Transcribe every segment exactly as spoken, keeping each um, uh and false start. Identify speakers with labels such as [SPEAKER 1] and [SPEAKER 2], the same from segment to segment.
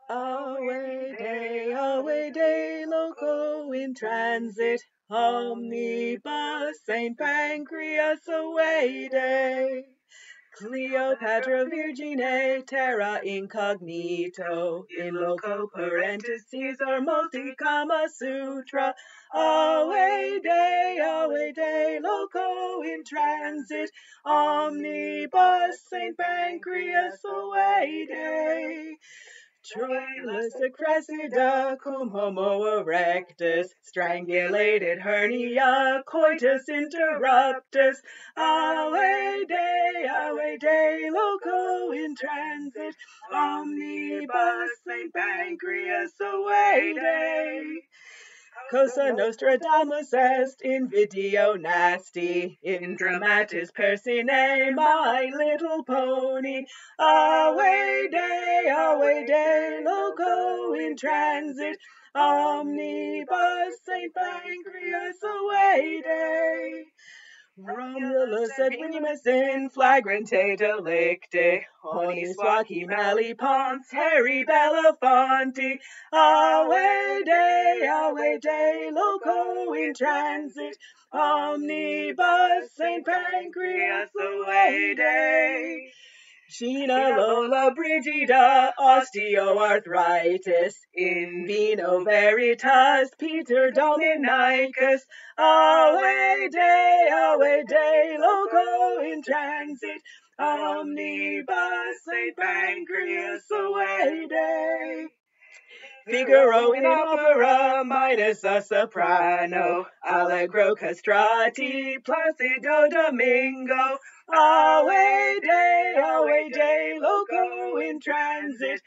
[SPEAKER 1] Away day, away day, loco in transit, omnibus, Saint Pancras away day. Cleopatra Virgine, terra incognito, in loco parentheses or multi Kama Sutra. Away day, away day, loco in transit, omnibus, Saint Pancras away day. Troilus cressida cum homo erectus, strangulated hernia, coitus interruptus, away day, away day, loco in transit, omnibus Saint Pancras away day. Cosa Nostradamus est in video nasty, in dramatis personae, My Little Pony. Away day, away day, loco in transit, omnibus Saint Pancras away day. Romulus et Remus in flagrante delicte, Honis Joachim Pons, Harry Belafonte, away day, away day, loco in transit, omnibus Saint Pancras away day. Gina Lola Brigida, osteoarthritis, in vino veritas, Peter Dominicus, away day, away day, loco in transit, omnibus Saint Pancras away day. Figaro in opera, minus a soprano, allegro castrati, Placido Domingo, away day, away day, loco in transit,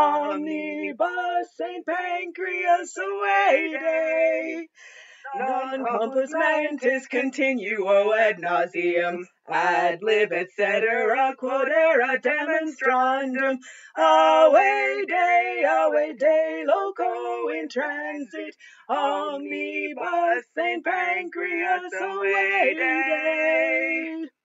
[SPEAKER 1] omnibus Saint Pancras away day. Non compos mentis continuo ad nauseam, ad lib, et cetera, quod erat demonstrandum, away day, away day, loco in transit, omnibus Saint Pancras away day.